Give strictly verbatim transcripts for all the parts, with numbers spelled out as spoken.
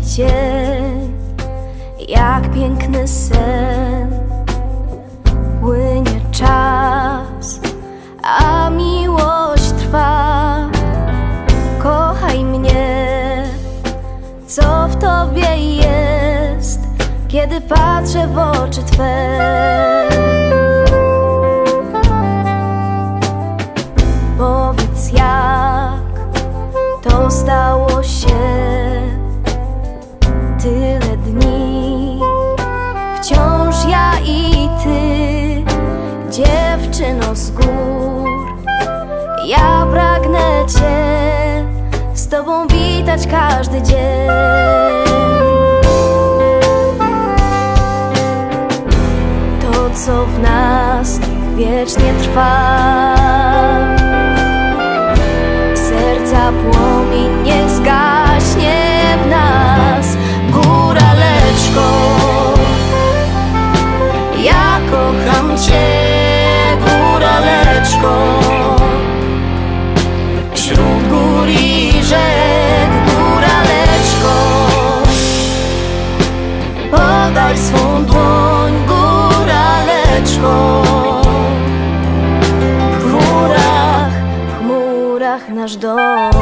dzień, jak piękny sen. Płynie czas, a miłość trwa. Kochaj mnie, co w tobie jest, kiedy patrzę w oczy twe. Powiedz, jak to stało się. Tyle dni, wciąż ja i ty, dziewczyno z gór. Ja pragnę cię z tobą witać każdy dzień. To, co w nas wiecznie trwa, serca płomień niech zgaśnie w nas. Góraleczko, ja kocham cię, góraleczko. Wśród gór i rzek, góraleczko, podaj swą dłoń, góraleczko. W chmurach, w chmurach nasz dom.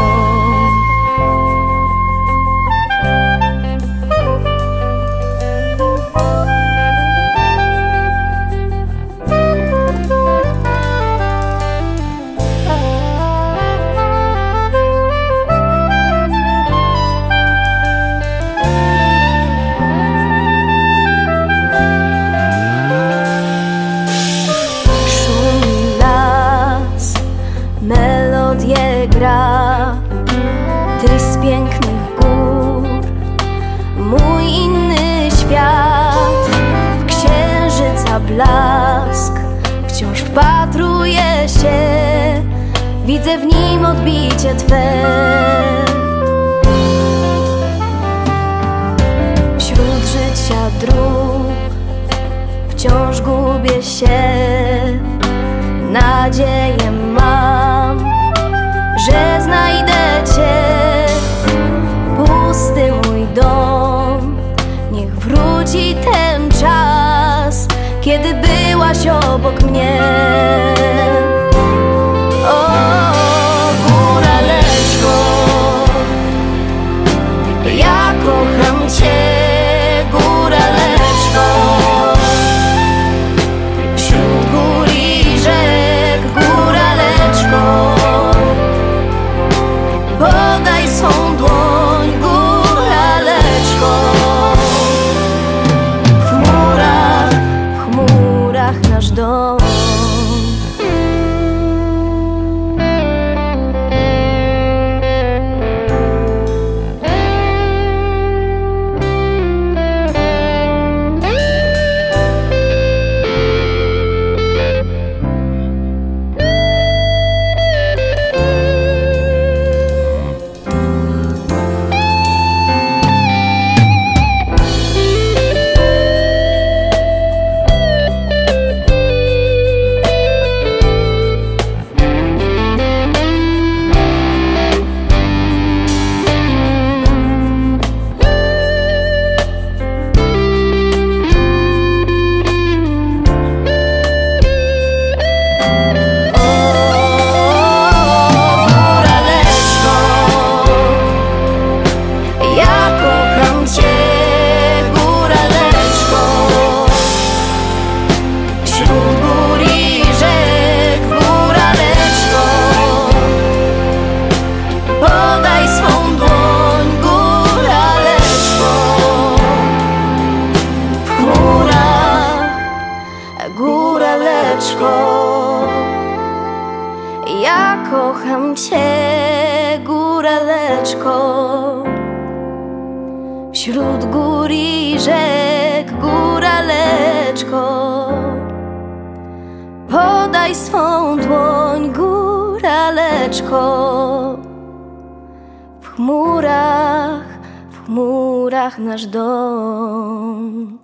Melodię gra ty z pięknych gór. Mój inny świat, w księżyca blask wciąż wpatruję się, widzę w nim odbicie twe. Wśród życia dróg wciąż gubię się, nadzieję mam, że znajdę cię. Pusty mój dom, niech wróci ten czas, kiedy byłaś obok mnie. O, góraleczko, ja kocham cię, góraleczko. Wśród gór i rzek, góraleczko, podaj swą dłoń, góraleczko. W chmurach, w chmurach nasz dom. Góraleczko, ja kocham cię, góraleczko. Wśród gór i rzek, góraleczko, podaj swą dłoń, góraleczko. W chmurach, w chmurach nasz dom.